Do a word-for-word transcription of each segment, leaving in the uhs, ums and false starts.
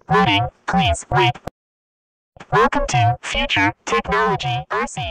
Loading, please wait. Welcome to Future Technology R C.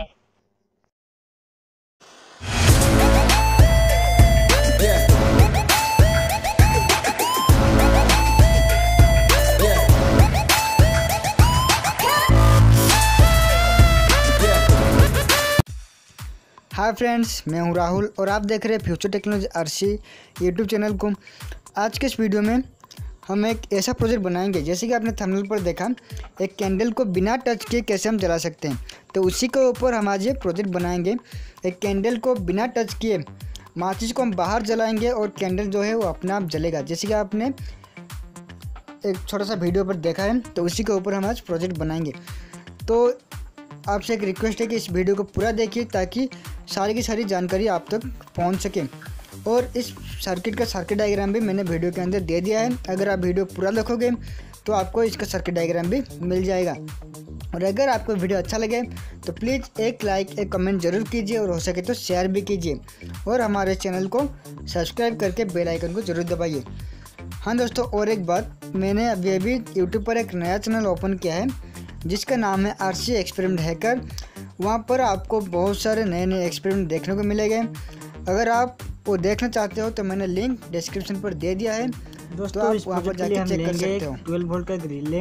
Hi friends, मैं हूं राहुल और आप देख रहे हैं future technology RC YouTube channel को। आज के इस वीडियो में हम एक ऐसा प्रोजेक्ट बनाएंगे, जैसे कि आपने थंबनेल पर देखा, एक कैंडल को बिना टच किए कैसे हम जला सकते हैं। तो उसी के ऊपर हम आज ये प्रोजेक्ट बनाएंगे। एक कैंडल को बिना टच किए माचिस को हम बाहर जलाएंगे और कैंडल जो है वो अपने आप जलेगा, जैसे कि आपने एक छोटा सा वीडियो पर देखा है। तो उसी के ऊपर हम आज प्रोजेक्ट बनाएंगे। तो आपसे एक रिक्वेस्ट है कि इस वीडियो को पूरा देखिए ताकि सारी की सारी जानकारी आप तक पहुंच सके। और इस सर्किट का सर्किट डायग्राम भी मैंने वीडियो के अंदर दे दिया है। अगर आप वीडियो पूरा देखोगे तो आपको इसका सर्किट डायग्राम भी मिल जाएगा। और अगर आपको वीडियो अच्छा लगे तो प्लीज़ एक लाइक एक कमेंट ज़रूर कीजिए और हो सके तो शेयर भी कीजिए और हमारे चैनल को सब्सक्राइब करके बेल आइकन को ज़रूर दबाइए। हाँ दोस्तों, और एक बात, मैंने अभी अभी यूट्यूब पर एक नया चैनल ओपन किया है जिसका नाम है आरसी एक्सपेरिमेंट हैकर। वहाँ पर आपको बहुत सारे नए नए एक्सपेरिमेंट देखने को मिलेंगे। अगर आप वो देखना चाहते हो तो मैंने लिंक डिस्क्रिप्शन पर दे दिया है दोस्तों, आप वहाँ पर जाकर चेक कर सकते हो। ट्वेल्व वोल्ट का एक रिले,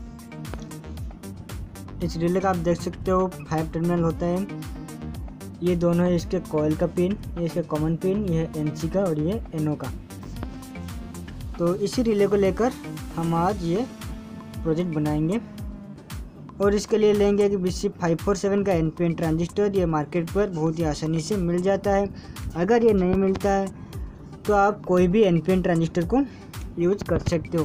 इस रिले का आप देख सकते हो फाइव टर्मिनल होता है। ये दोनों है इसके कॉइल का पिन, ये इसका कॉमन पिन, ये है एनसी का और ये एनओ का। तो इसी रिले को लेकर हम आज ये प्रोजेक्ट बनाएंगे और इसके लिए लेंगे कि B C five four seven का एन पी एन ट्रांजिस्टर। ये मार्केट पर बहुत ही आसानी से मिल जाता है। अगर ये नहीं मिलता है तो आप कोई भी एन पी एन ट्रांजिस्टर को यूज कर सकते हो।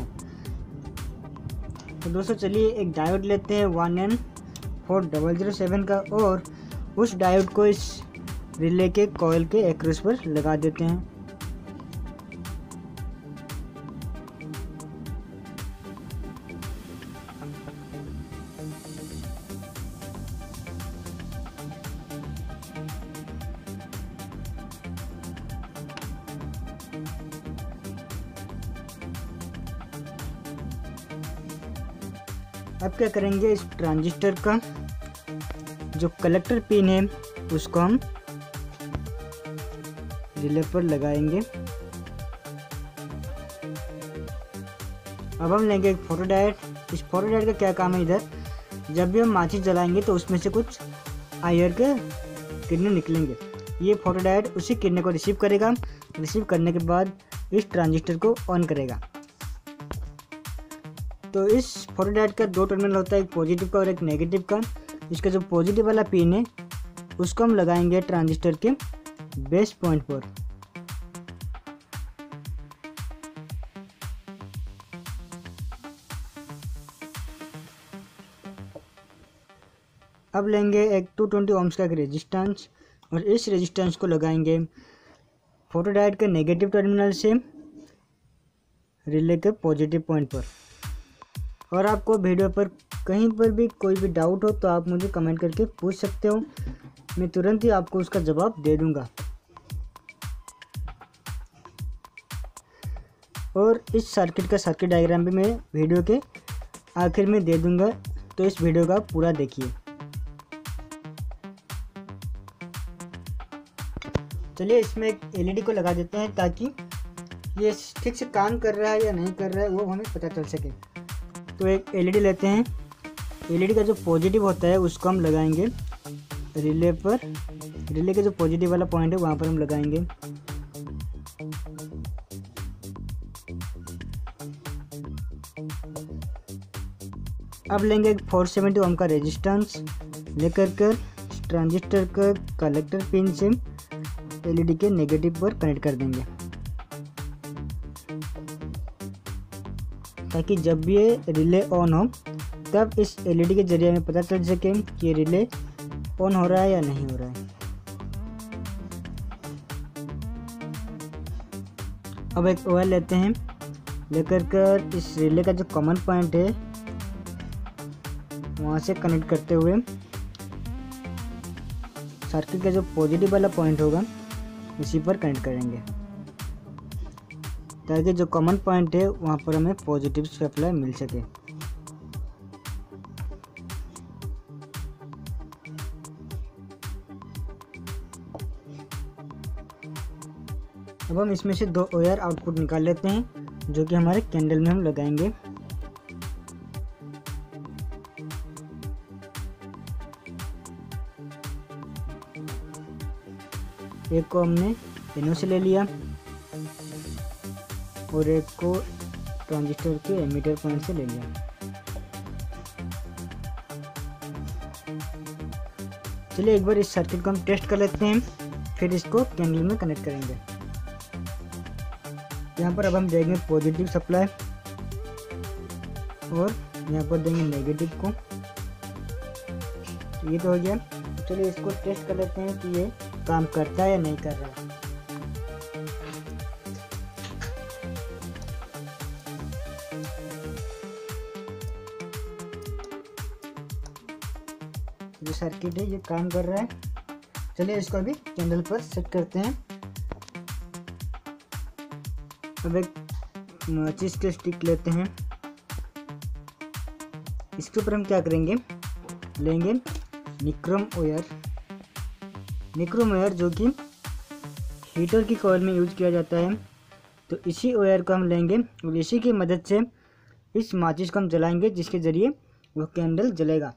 तो दोस्तों चलिए एक डायोड लेते हैं one N four double zero seven का और उस डायोड को इस रिले के कॉइल के एक्रोस पर लगा देते हैं। अब क्या करेंगे, इस ट्रांजिस्टर का जो कलेक्टर पिन है उसको हम रिले पर लगाएंगे। अब हम लेंगे एक फोटो डायोड। इस फोटो डायोड का क्या काम है, इधर जब भी हम माचिस जलाएंगे तो उसमें से कुछ आयर के किरणें निकलेंगे। ये फोटो डायोड उसी किरणें को रिसीव करेगा। रिसीव करने के बाद इस ट्रांजिस्टर को ऑन करेगा। तो इस फोटो डायोड का दो टर्मिनल होता है, एक पॉजिटिव का और एक नेगेटिव का। इसका जो पॉजिटिव वाला पिन है उसको हम लगाएंगे ट्रांजिस्टर के बेस पॉइंट पर। अब लेंगे एक टू ट्वेंटी ओम्स का एक रेजिस्टेंस और इस रेजिस्टेंस को लगाएंगे फोटो डायोड के नेगेटिव टर्मिनल से रिले के पॉजिटिव पॉइंट पर। और आपको वीडियो पर कहीं पर भी कोई भी डाउट हो तो आप मुझे कमेंट करके पूछ सकते हो, मैं तुरंत ही आपको उसका जवाब दे दूंगा। और इस सर्किट का सर्किट डायग्राम भी मैं वीडियो के आखिर में दे दूंगा, तो इस वीडियो का पूरा देखिए। चलिए इसमें एक एलईडी को लगा देते हैं ताकि ये ठीक से काम कर रहा है या नहीं कर रहा है वो हमें पता चल सके। तो एक एलईडी लेते हैं। एलईडी का जो पॉजिटिव होता है उसको हम लगाएंगे रिले पर। रिले का जो पॉजिटिव वाला पॉइंट है वहाँ पर हम लगाएंगे। अब लेंगे एक फोर सेवेंटी ओम का रेजिस्टेंस, लेकर कर ट्रांजिस्टर का कलेक्टर पिन से एलईडी के नेगेटिव पर कनेक्ट कर देंगे ताकि जब भी ये रिले ऑन हो तब इस एलईडी के जरिए हमें पता चल सके कि ये रिले ऑन हो रहा है या नहीं हो रहा है। अब एक ओएल लेते हैं, लेकर कर इस रिले का जो कॉमन पॉइंट है वहाँ से कनेक्ट करते हुए सर्किट का जो पॉजिटिव वाला पॉइंट होगा इसी पर कनेक्ट करेंगे ताकि जो कॉमन पॉइंट है वहाँ पर हमें पॉजिटिव सप्लाई मिल सके। अब हम इसमें से दो वायर आउटपुट निकाल लेते हैं जो कि हमारे कैंडल में हम लगाएंगे। एक को हमने एनो से ले लिया और एक को ट्रांजिस्टर के एमीटर पॉइंट से ले लिया। चलिए एक बार इस सर्किट को हम टेस्ट कर लेते हैं, फिर इसको कैंडल में कनेक्ट करेंगे। यहाँ पर अब हम देंगे पॉजिटिव सप्लाई और यहाँ पर देंगे नेगेटिव को। ये तो हो गया। चलिए इसको टेस्ट कर लेते हैं कि ये काम करता है या नहीं कर रहा है। जो सर्किट है ये काम कर रहा है। चलिए इसको अभी कैंडल पर सेट करते हैं। अब एक माचिस के स्टिक लेते हैं। इसके ऊपर हम क्या करेंगे, लेंगे निक्रोम वायर। निक्रोम वायर जो कि हीटर की कॉइल में यूज किया जाता है। तो इसी वायर को हम लेंगे और इसी की मदद से इस माचिस को हम जलाएंगे, जिसके ज़रिए वो कैंडल जलेगा।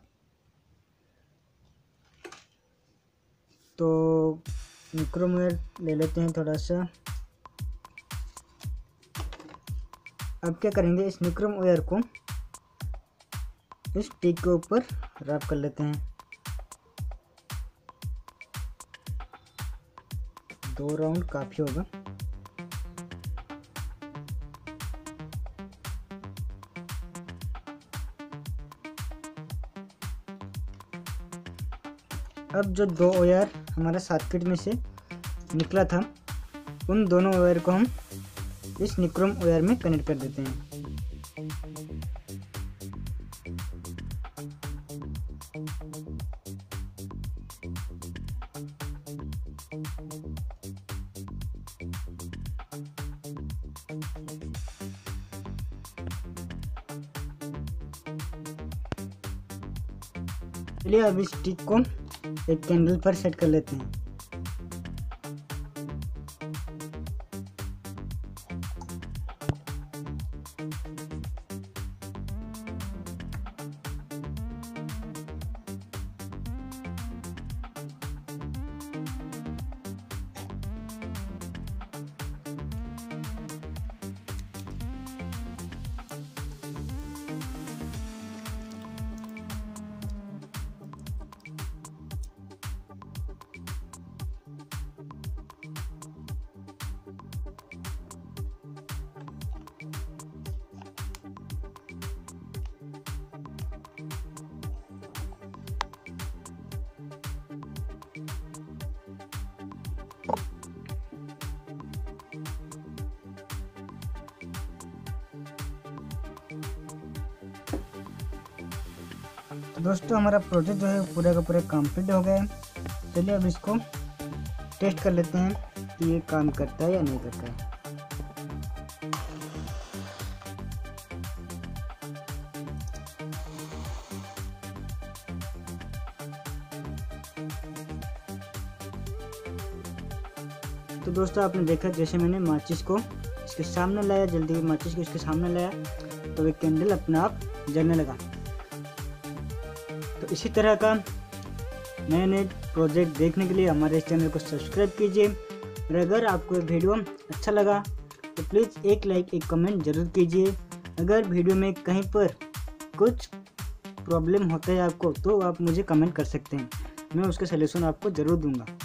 तो निक्रोम वायर ले लेते हैं थोड़ा सा। अब क्या करेंगे, इस निक्रोम वायर को इस टिक के ऊपर रब कर लेते हैं। दो राउंड काफ़ी होगा। अब जो दो वायर हमारा सर्किट में से निकला था, उन दोनों वायर को हम इस निक्रोम वायर में कनेक्ट कर देते हैं। चलिए अब इस स्टिक को एक कैंडल पर सेट कर लेते हैं। तो दोस्तों हमारा प्रोजेक्ट जो है पूरा का पूरा कंप्लीट हो गया है। चलिए अब इसको टेस्ट कर लेते हैं कि ये काम करता है या नहीं करता है। तो दोस्तों आपने देखा, जैसे मैंने माचिस को इसके सामने लाया, जल्दी माचिस को इसके सामने लाया तो एक कैंडल अपने आप जलने लगा। तो इसी तरह का नए नए प्रोजेक्ट देखने के लिए हमारे इस चैनल को सब्सक्राइब कीजिए। और अगर आपको वीडियो अच्छा लगा तो प्लीज़ एक लाइक एक कमेंट ज़रूर कीजिए। अगर वीडियो में कहीं पर कुछ प्रॉब्लम होता है आपको, तो आप मुझे कमेंट कर सकते हैं, मैं उसका सलूशन आपको ज़रूर दूंगा।